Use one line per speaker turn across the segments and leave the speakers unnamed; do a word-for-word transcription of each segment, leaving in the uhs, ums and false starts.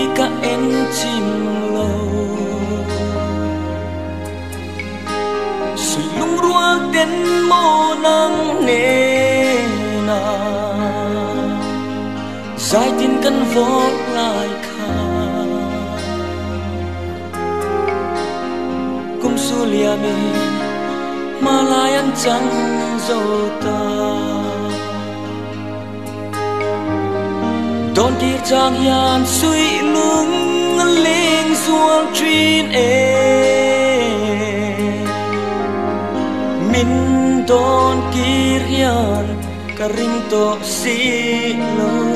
cả em chim lâu suy lung rua đến mô nắng nề na giải tin căn vô lại khá cũng su lia mi mà lại ăn chẳng dâu ta đón đi trang hiền suy lung lên xuống chuyên e min đón kia hiền cả ring to xí lô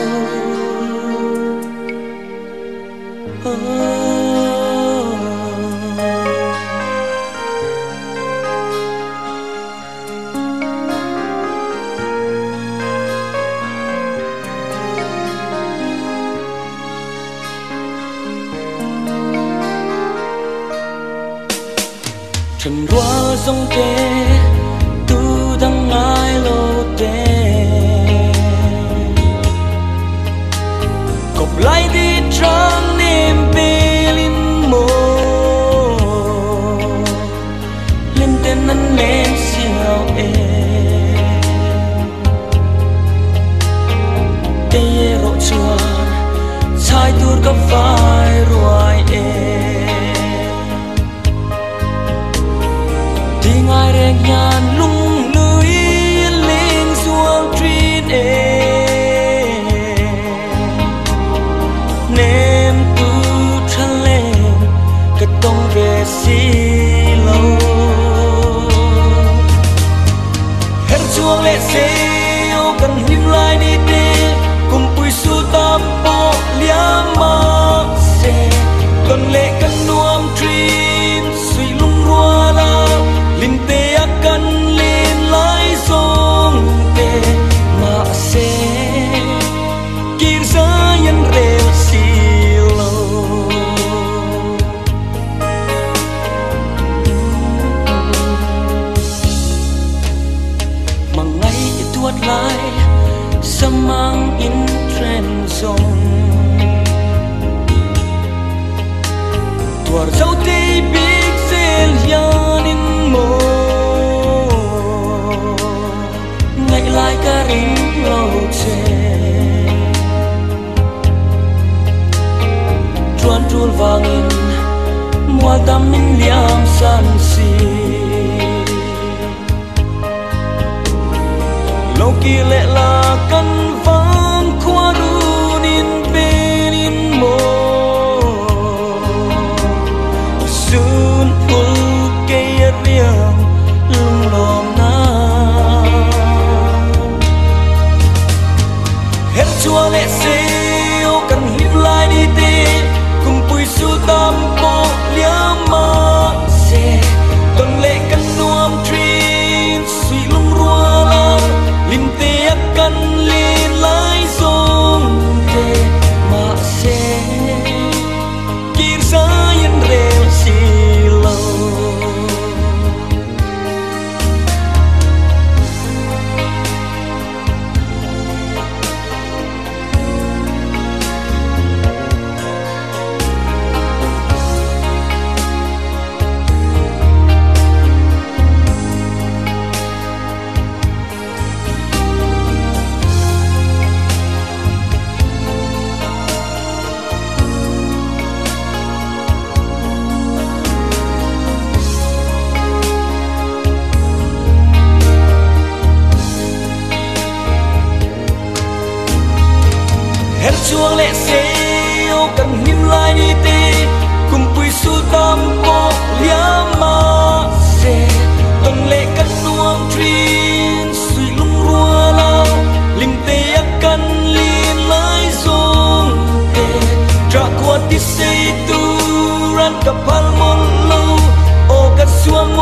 trần hoa dòng tê tu đang ai lô tê cột lại đi trăng niềm bê linh mô lên tên năn lên siêu e tê yê rộ chuan chai tuột có vai ruồi e ngài rèn nhàn lung lưới lên xuống chuyên e ném tu chân lên cái tông về xí lâu hết chuông lệ xêu cần him lại đi đi cùng bùi su tam bộ lia ma xe cần lệ cần nuông chuyên suy lung rua la linh tê akan lên lại sông tê mà sẽ kir ra nhân rêu xì lâu mà ngay tuột lại sa mang in trend sông tuột dấu tê big zel yanin mo ngày lại cả ring lâu chê chuan chul vangin mua tâm min liam san si lâu kia lệ là căn vang khoa runin benin mo sun ul cây riêng lung lom na hết chua lệ xêu cần hít lại đi tê cùng bùi su tam bộ lia ma xe cần lệ cần nuông chuyên suy lung rua la lim tê cần lên lại sông tê mà xe kia ra yên rêu xì lâu chuông lệ xêu cần him lại đi tê cùng bùi su tam bộ lia ma xe cần lệ cần nuông chuyên suy lung rua la lim tê akan lên lại sông tê tra qua tí xây tu ran kapal mon lâu o kat suang